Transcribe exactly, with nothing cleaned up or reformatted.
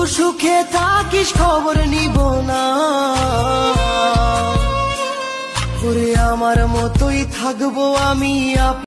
সুখে থাকিস খবর নিব না, ওরে আমার মতোই থাকবো আমি।